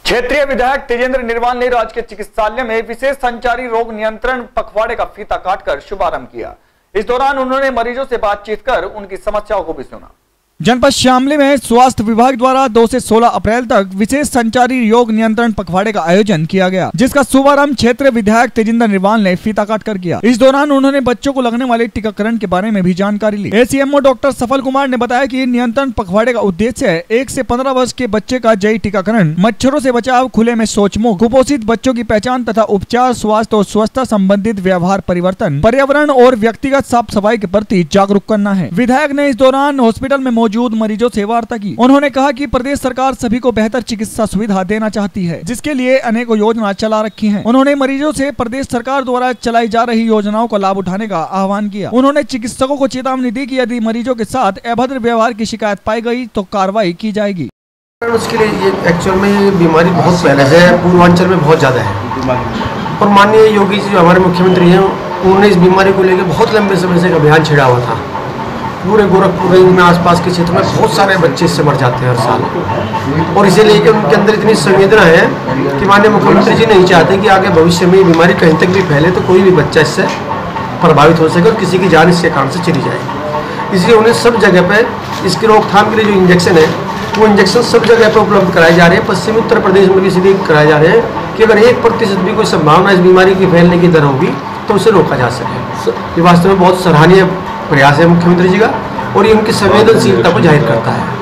क्षेत्रीय विधायक तेजेंद्र निर्वाल ने राजकीय चिकित्सालय में विशेष संचारी रोग नियंत्रण पखवाड़े का फीता काटकर शुभारंभ किया। इस दौरान उन्होंने मरीजों से बातचीत कर उनकी समस्याओं को भी सुना। जनपद शामली में स्वास्थ्य विभाग द्वारा 2 से 16 अप्रैल तक विशेष संचारी रोग नियंत्रण पखवाड़े का आयोजन किया गया, जिसका शुभारंभ क्षेत्रीय विधायक तेजेंद्र निर्वाल ने फीता काटकर किया। इस दौरान उन्होंने बच्चों को लगने वाले टीकाकरण के बारे में भी जानकारी ली। एसीएमओ डॉक्टर सफल कुमार ने बताया कि नियंत्रण पखवाड़े का उद्देश्य है 1 से 15 वर्ष के बच्चे का जय टीकाकरण, मच्छरों से बचाव, खुले में शौच मुक्त, कुपोषित बच्चों की पहचान तथा उपचार, स्वास्थ्य और स्वच्छता संबंधित व्यवहार परिवर्तन, पर्यावरण और व्यक्तिगत साफ सफाई के प्रति जागरूक करना है। विधायक ने इस दौरान हॉस्पिटल में मौजूद मरीजों से वार्ता की। उन्होंने कहा कि प्रदेश सरकार सभी को बेहतर चिकित्सा सुविधा देना चाहती है, जिसके लिए अनेकों योजना चला रखी हैं। उन्होंने मरीजों से प्रदेश सरकार द्वारा चलाई जा रही योजनाओं का लाभ उठाने का आह्वान किया। उन्होंने चिकित्सकों को चेतावनी दी कि यदि मरीजों के साथ अभद्र व्यवहार की शिकायत पाई गई तो कार्रवाई की जाएगी। उसके लिए ये एक्चुअल में ये बीमारी बहुत पहले से पूर्वांचल में बहुत ज्यादा है और माननीय योगी जी हमारे मुख्यमंत्री हैं, उन्होंने इस बीमारी को लेकर बहुत लंबे समय से एक अभियान छेड़ा हुआ था। पूरे गोरखपुर रेंज में आसपास के क्षेत्र में बहुत सारे बच्चे इससे मर जाते हैं हर साल और इसे लेकर उनके अंदर इतनी संवेदना है कि माननीय मुख्यमंत्री जी नहीं चाहते कि आगे भविष्य में ये बीमारी कहीं तक भी फैले तो कोई भी बच्चा इससे प्रभावित हो सके और किसी की जान इसके कारण से चली जाए। इसलिए उन्हें सब जगह पर इसकी रोकथाम के लिए जो इंजेक्शन है वो इंजेक्शन सब जगह पर उपलब्ध कराए जा रहे हैं। पश्चिमी उत्तर प्रदेश में भी इसलिए कराए जा रहे हैं कि अगर 1% भी कोई संभावना इस बीमारी की फैलने की दर होगी तो उसे रोका जा सके। ये वास्तव में बहुत सराहनीय प्रयास है मुख्यमंत्री जी का और ये उनकी संवेदनशीलता को जाहिर करता है।